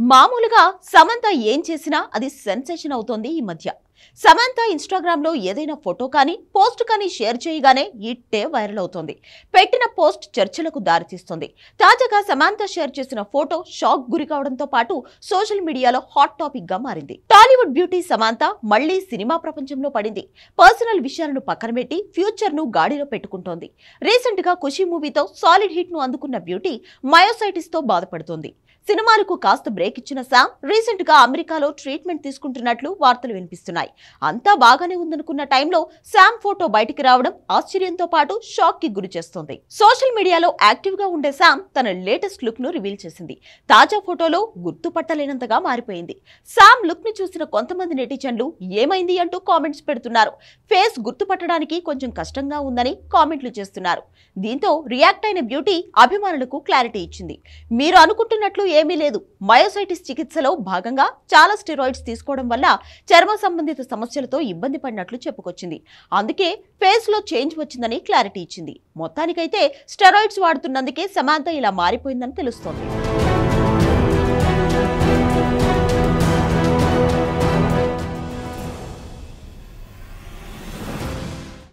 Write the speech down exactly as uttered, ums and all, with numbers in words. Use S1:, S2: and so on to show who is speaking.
S1: మామూలుగా సమంత ఏం చేసినా అది సెన్సేషన్ అవుతోంది ఈ మధ్య. సమంత ఇన్‌స్టాగ్రామ్ లో ఏదైనా ఫోటో కానీ పోస్ట్ కానీ షేర్ చేయగానే ఇట్టే వైరల్ అవుతోంది. పెట్టిన పోస్ట్ చర్చలకు దారితీస్తుంది. తాజాగా సమంత షేర్ చేసిన ఫోటో షాక్ గురి కావడంతో పాటు సోషల్ మీడియాలో హాట్ టాపిక్ గా మారింది. టాలీవుడ్ బ్యూటీ సమంత మళ్లీ సినిమా ప్రపంచంలో పడింది. పర్సనల్ విషయాలను పక్కన పెట్టి ఫ్యూచర్ ను గాడిలో పెట్టుకుంటోంది. రీసెంట్ గా ఖుషి మూవీతో సాలిడ్ హిట్ ను అందుకున్న బ్యూటీ మయోసైటిస్ తో బాధపడుతోంది. సినిమాలకు కాస్త బ్రేక్ ఇచ్చిన శామ్ రీసెంట్ గా అమెరికాలో ట్రీట్మెంట్ తీసుకుంటున్నట్లు వార్తలు వినిపిస్తున్నాయి. అంతా బాగానే ఉందనుకున్న టైంలో శామ్ ఫోటో బయటికి రావడం ఆశ్చర్యంతో పాటు షాక్ కి గురి చేస్తోంది. సోషల్ మీడియాలో యాక్టివ్ గా ఉండే శామ్ తన లేటెస్ట్ లుక్ ను రివీల్ చేసింది. తాజా ఫోటోలో గుర్తుపట్టలేనంతగా మారిపోయింది. శామ్ లుక్ ని చూసిన కొంతమంది నెటిజన్లు ఏమైంది అంటూ కామెంట్స్ పెడుతున్నారు. ఫేస్ గుర్తుపట్టడానికి కొంచెం కష్టంగా ఉందని కామెంట్లు చేస్తున్నారు. దీంతో రియాక్ట్ అయిన బ్యూటీ అభిమానులకు క్లారిటీ ఇచ్చింది. మీరు అనుకుంటున్నట్లు ఏమీ లేదు. మయోసైటిస్ చికిత్సలో భాగంగా చాలా స్టెరాయిడ్స్ తీసుకోవడం వల్ల చర్మ సంబంధిత సమస్యలతో ఇబ్బంది పడినట్లు చెప్పుకొచ్చింది. అందుకే ఫేస్ లో చేంజ్ వచ్చిందని క్లారిటీ ఇచ్చింది. మొత్తానికైతే స్టెరాయిడ్స్ వాడుతున్నందుకే సమంత ఇలా మారిపోయిందని తెలుస్తోంది.